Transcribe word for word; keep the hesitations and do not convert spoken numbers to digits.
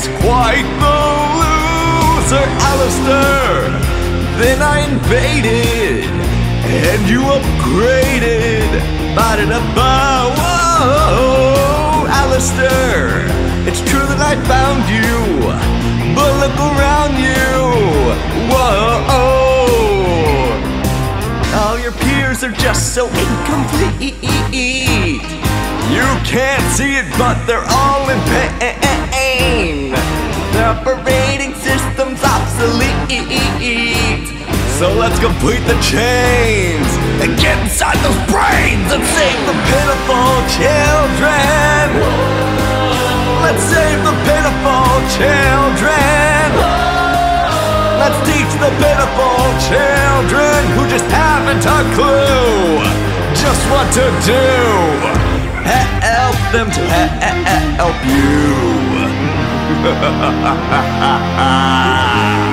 He's quite the loser, Alistair. Then I invaded, and you upgraded. Ba-da-da-ba, whoa, Alistair. It's true that I found you, but look around you, whoa. All your peers are just so incomplete. You can't see it, but they're all in pain. The operating system's obsolete. So let's complete the chains and get inside those brains and save the pitiful children. Let's save the pitiful children. Let's teach the pitiful children who just haven't a clue just what to do. Help them to help you.